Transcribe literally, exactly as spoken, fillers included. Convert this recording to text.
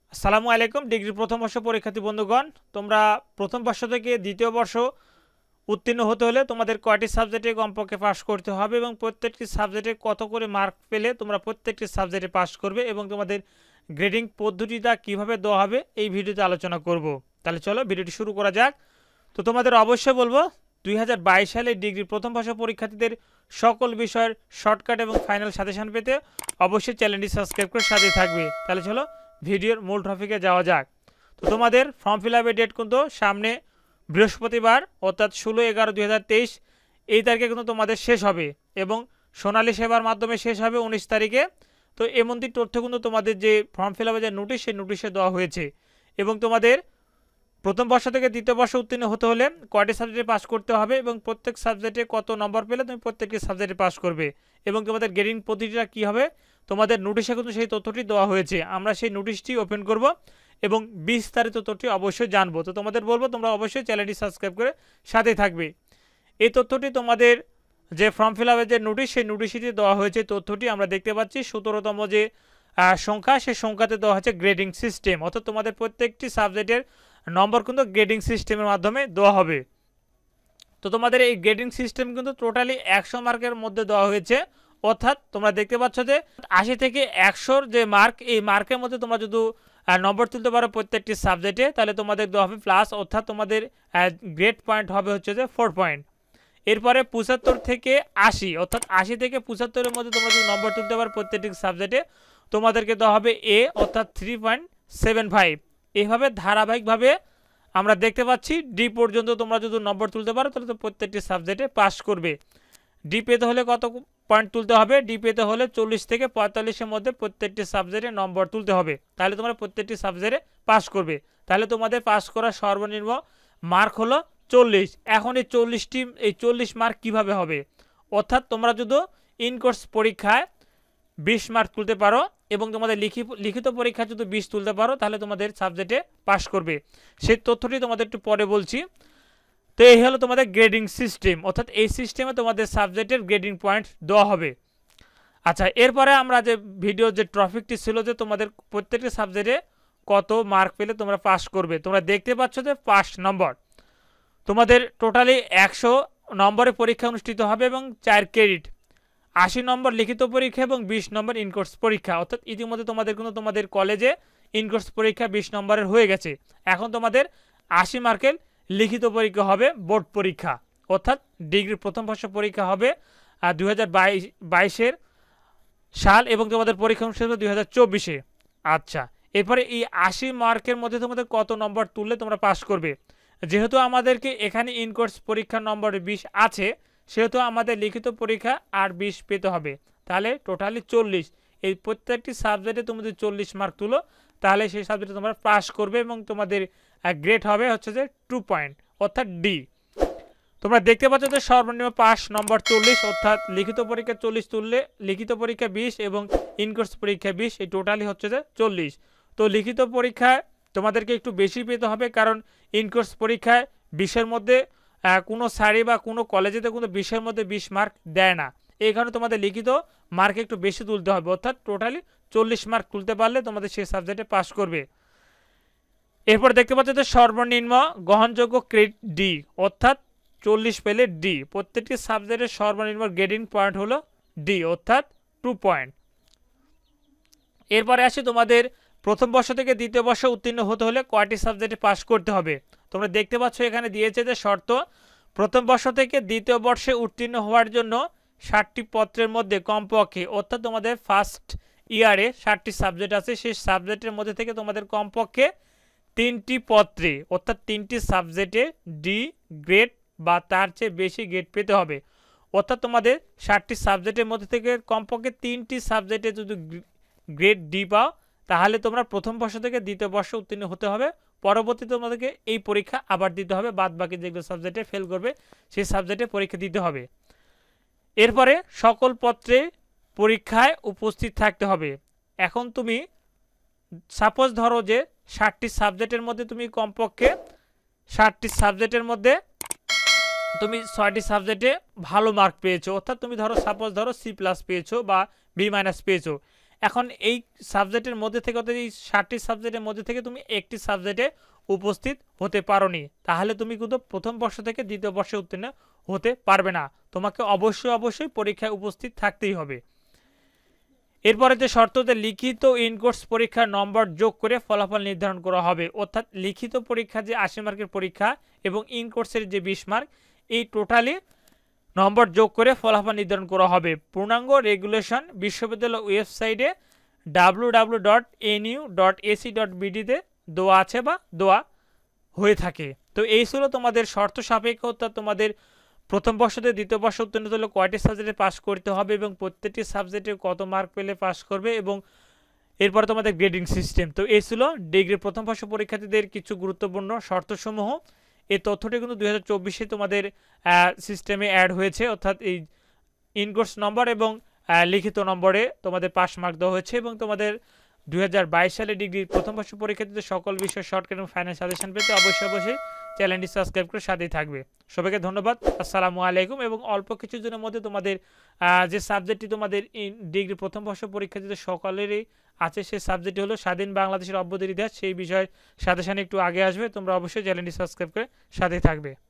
আসসালামু আলাইকুম ডিগ্রি প্রথম বর্ষ পরীক্ষার্থী বন্ধুগণ, তোমরা প্রথম বর্ষ থেকে দ্বিতীয় বর্ষ উত্তীর্ণ হতে হলে তোমাদের কয়টি সাবজেক্টে কমপক্ষে পাস করতে হবে এবং প্রত্যেকটি সাবজেক্টে কত করে মার্ক পেলে তোমরা প্রত্যেকটি সাবজেক্টে পাস করবে এবং তোমাদের গ্রেডিং পদ্ধতিটা কিভাবে দেওয়া হবে এই ভিডিওতে আলোচনা করব। তাহলে চলো ভিডিওটি শুরু করা যাক। তো তোমাদের অবশ্যই বলবো দুই হাজার বাইশ সালে ডিগ্রি প্রথম বর্ষ পরীক্ষার্থীদের সকল বিষয়ের শর্টকাট এবং ফাইনাল সাজেশন পেতে অবশ্যই চ্যানেলটি সাবস্ক্রাইব করে সাথে থাকবে। তাহলে চলো ভিডিওর মূল টপিকে যাওয়া যাক। তো তোমাদের ফর্ম ফিল আপের ডেট কিন্তু সামনে বৃহস্পতিবার অর্থাৎ ষোলো এগারো দুই হাজার তেইশ এই তারিখে কিন্তু তোমাদের শেষ হবে এবং সোনালী সেবার মাধ্যমে শেষ হবে উনিশ তারিখে। তো এমনটি তথ্য কিন্তু তোমাদের যে ফর্ম ফিল আপের যে নোটিশ সেই নোটিশে দেওয়া হয়েছে এবং তোমাদের প্রথম বর্ষ থেকে দ্বিতীয় বর্ষ উত্তীর্ণ হতে হলে কয়টি সাবজেক্টে পাস করতে হবে এবং প্রত্যেক সাবজেক্টে কত নম্বর পেলে তুমি প্রত্যেকটি সাবজেক্টে পাস করবে এবং তোমাদের গ্রেডিং পদ্ধতিটা কী হবে তোমাদের নোটিশে কিন্তু সেই তথ্যটি দেওয়া হয়েছে। আমরা সেই নোটিশটি ওপেন করব এবং বিস্তারিত তথ্যটি অবশ্যই জানবো। তো তোমাদের বলবো তোমরা অবশ্যই চ্যানেলটি সাবস্ক্রাইব করে সাথে থাকবে। এই তথ্যটি তোমাদের যে ফর্ম ফিল আপের যে নোটিশ সেই নোটিশটিতে দেওয়া হয়েছে তথ্যটি আমরা দেখতে পাচ্ছি সতেরোতম যে সংখ্যা সেই সংখ্যাতে দেওয়া হচ্ছে গ্রেডিং সিস্টেম, অর্থাৎ তোমাদের প্রত্যেকটি সাবজেক্টের নম্বর কিন্তু গ্রেডিং সিস্টেমের মাধ্যমে দেওয়া হবে। তো তোমাদের এই গ্রেডিং সিস্টেম কিন্তু টোটালি একশো মার্কের মধ্যে দেওয়া হয়েছে, অর্থাৎ তোমরা দেখতে পাচ্ছ যে আশি থেকে একশোর যে মার্ক এই মার্কের মধ্যে তোমরা যদি নম্বর তুলতে পারো প্রত্যেকটি সাবজেক্টে তাহলে তোমাদের দেওয়া হবে প্লাস, অর্থাৎ তোমাদের গ্রেড পয়েন্ট হবে হচ্ছে যে ফোর পয়েন্ট। এরপরে পঁচাত্তর থেকে আশি অর্থাৎ আশি থেকে পঁচাত্তরের মধ্যে তোমরা যদি নম্বর তুলতে পারো প্রত্যেকটি সাবজেক্টে তোমাদেরকে দেওয়া হবে এ অর্থাৎ থ্রি পয়েন্ট সেভেন ফাইভ। এইভাবে ধারাবাহিকভাবে আমরা দেখতে পাচ্ছি ডি পর্যন্ত তোমরা যদি নম্বর তুলতে পারো তাহলে তো প্রত্যেকটি সাবজেক্টে পাস করবে। ডি পেতে হলে কত পয়েন্ট তুলতে হবে? ডি পেতে হলে চল্লিশ থেকে পঁয়তাল্লিশের মধ্যে প্রত্যেকটি সাবজেক্টে নম্বর তুলতে হবে, তাহলে তোমরা প্রত্যেকটি সাবজেক্টে পাস করবে। তাহলে তোমাদের পাস করার সর্বনিম্ন মার্ক হলো চল্লিশ। এখন এই চল্লিশটি এই চল্লিশ মার্ক কিভাবে হবে? অর্থাৎ তোমরা যদি ইন কোর্স পরীক্ষায় বিশ মার্ক তুলতে পারো এবং তোমাদের লিখিত লিখিত পরীক্ষা যদি বিশ তুলতে পারো তাহলে তোমাদের সাবজেক্টে পাস করবে। সেই তথ্যটি তোমাদের একটু পরে বলছি। তো এই হলো তোমাদের গ্রেডিং সিস্টেম, অর্থাৎ এই সিস্টেমে তোমাদের সাবজেক্টের গ্রেডিং পয়েন্ট দেওয়া হবে। আচ্ছা, এরপরে আমরা যে ভিডিও যে টপিকটি ছিল যে তোমাদের প্রত্যেকটি সাবজেক্টে কত মার্ক পেলে তোমরা পাস করবে, তোমরা দেখতে পাচ্ছ যে পাঁচ নম্বর তোমাদের টোটালি একশো নম্বরে পরীক্ষা অনুষ্ঠিত হবে এবং চার ক্রেডিট, আশি নম্বর লিখিত পরীক্ষা এবং বিশ নম্বর ইনকোর্স পরীক্ষা। অর্থাৎ ইতিমধ্যে তোমাদের কিন্তু তোমাদের কলেজে ইনকোর্স পরীক্ষা বিশ নম্বরের হয়ে গেছে, এখন তোমাদের আশি মার্কের লিখিত পরীক্ষা হবে বোর্ড পরীক্ষা, অর্থাৎ ডিগ্রি প্রথম বর্ষ পরীক্ষা হবে দুই হাজার বাইশ বাইশের সাল এবং তোমাদের পরীক্ষা অনুষ্ঠিত হবে দুই হাজার চব্বিশে। আচ্ছা, এরপরে এই আশি মার্কের মধ্যে তোমাদের কত নম্বর তুললে তোমরা পাস করবে? যেহেতু আমাদেরকে এখানে ইনকোর্স পরীক্ষার নম্বর বিশ আছে সেহেতু আমাদের লিখিত পরীক্ষা আর বিশ পেতে হবে, তাহলে টোটালি চল্লিশ। এই প্রত্যেকটি সাবজেক্টে তুমি যদি চল্লিশ মার্ক তুলো তাহলে সেই সাবজেক্টে তোমরা পাস করবে এবং তোমাদের গ্রেড হবে হচ্ছে যে টু পয়েন্ট অর্থাৎ ডি। তোমরা দেখতে পাচ্ছ যে সর্বনিম্ন পাস নম্বর চল্লিশ, অর্থাৎ লিখিত পরীক্ষা চল্লিশ তুললে লিখিত পরীক্ষা বিশ এবং ইনকোর্স পরীক্ষা বিশ, এই টোটালি হচ্ছে যে চল্লিশ। তো লিখিত পরীক্ষায় তোমাদেরকে একটু বেশি পেতে হবে, কারণ ইনকোর্স পরীক্ষায় বিশের মধ্যে কোনো সারি বা কোনো কলেজেতে কোনো বিশের মধ্যে বিশ মার্ক দেয় না, এই কারণে তোমাদের লিখিত মার্ক একটু বেশি তুলতে হবে, অর্থাৎ টোটালি চল্লিশ মার্ক তুলতে পারলে তোমাদের সেই সাবজেক্টে পাস করবে। এরপর দেখতে পাচ্ছ যে সর্বনিম্ন গ্রহণযোগ্য ক্রেডিট ডি, অর্থাৎ চল্লিশ পেলে ডি, প্রত্যেকটি সাবজেক্টের সর্বনিম্ন গ্রেডিং পয়েন্ট হলো ডি অর্থাৎ টু পয়েন্ট। এরপরে আসি তোমাদের প্রথম বর্ষ থেকে দ্বিতীয় বর্ষ উত্তীর্ণ হতে হলে কয়টি সাবজেক্টে পাস করতে হবে। তোমরা দেখতে পাচ্ছ এখানে দিয়েছে যে শর্ত প্রথম বর্ষ থেকে দ্বিতীয় বর্ষে উত্তীর্ণ হওয়ার জন্য ষাটটি পত্রের মধ্যে কমপক্ষে, অর্থাৎ তোমাদের ফার্স্ট ইয়ারে ষাটটি সাবজেক্ট আছে সেই সাবজেক্টের মধ্যে থেকে তোমাদের কমপক্ষে তিনটি পত্রে অর্থাৎ তিনটি সাবজেক্টে ডি গ্রেড বা তার চেয়ে বেশি গ্রেড পেতে হবে, অর্থাৎ তোমাদের ষাটটি সাবজেক্টের মধ্যে থেকে কমপক্ষে তিনটি সাবজেক্টে যদি গ্রেড ডি পাও তাহলে তোমরা প্রথম বর্ষ থেকে দ্বিতীয় বর্ষ উত্তীর্ণ হতে হবে। পরবর্তীতে তোমাদেরকে এই পরীক্ষা আবার দিতে হবে, বাদ বাকি যেগুলো সাবজেক্টে ফেল করবে সেই সাবজেক্টে পরীক্ষা দিতে হবে। এরপরে সকল পত্রে পরীক্ষায় উপস্থিত থাকতে হবে। এখন তুমি সাপোজ ধরো যে ষাটটি সাবজেক্টের মধ্যে তুমি কমপক্ষে ষাটটি সাবজেক্টের মধ্যে তুমি ছয়টি সাবজেক্টে ভালো মার্ক পেয়েছো, অর্থাৎ তুমি ধরো সাপোজ ধরো সি প্লাস পেয়েছো বা বি মাইনাস পেয়েছো, এখন এই সাবজেক্টের মধ্যে থেকে অর্থাৎ এই ষাটটি সাবজেক্টের মধ্যে থেকে তুমি একটি সাবজেক্টে উপস্থিত হতে পারোনি, তাহলে তুমি কিন্তু প্রথম বর্ষ থেকে দ্বিতীয় বর্ষে উত্তীর্ণ হতে পারবে না। তোমাকে অবশ্যই অবশ্যই পরীক্ষায় উপস্থিত থাকতেই হবে। এরপরে যে শর্ততে লিখিত ইনকোর্স পরীক্ষার নম্বর যোগ করে ফলাফল নির্ধারণ করা হবে, অর্থাৎ লিখিত পরীক্ষা যে আশি মার্কের পরীক্ষা এবং ইনকোর্সের যে বিশ মার্ক, এই টোটালি নম্বর যোগ করে ফলাফল নির্ধারণ করা হবে। পূর্ণাঙ্গ রেগুলেশন বিশ্ববিদ্যালয় ওয়েবসাইটে W W W dot N U dot A C dot B ডিতে দেওয়া আছে বা দেওয়া হয়ে থাকে। তো এই ছিল তোমাদের শর্ত সাপেক্ষ, অর্থাৎ তোমাদের প্রথম বর্ষতে দ্বিতীয় বর্ষ উত্তীর্ণ হলে কয়টি সাবজেক্টে পাস করতে হবে এবং প্রত্যেকটি সাবজেক্টে কত মার্ক পেলে পাস করবে, এবং এরপরে তোমাদের গ্রেডিং সিস্টেম। তো এই ছিল ডিগ্রির প্রথম বর্ষ পরীক্ষার্থীদের কিছু গুরুত্বপূর্ণ শর্তসমূহ। এই তথ্যটি কিন্তু দুই হাজার চব্বিশে তোমাদের সিস্টেমে অ্যাড হয়েছে, অর্থাৎ এই ইনকোর্স নম্বর এবং লিখিত নম্বরে তোমাদের পাস মার্ক দেওয়া হয়েছে, এবং তোমাদের দুই হাজার বাইশ সালে ডিগ্রির প্রথম বর্ষ পরীক্ষার্থীদের সকল বিষয় শর্টকাট এবং ফাইনাল সাজেশন পেতে অবশ্যই অবশ্যই চ্যানেলটি সাবস্ক্রাইব করে সাথেই থাকবে। সবাইকে ধন্যবাদ, আসসালামু আলাইকুম। এবং অল্প কিছুদিনের মধ্যে তোমাদের যে সাবজেক্টটি তোমাদের ডিগ্রি প্রথম বর্ষ পরীক্ষার্থীদের সকলেরই আছে, সেই সাবজেক্টটি হলো স্বাধীন বাংলাদেশের অভ্যুদয়ের ইতিহাস। সেই বিষয়ে সাজেশন একটু আগে আসবে, তোমরা অবশ্যই চ্যানেলটি সাবস্ক্রাইব করে সাথেই থাকবে।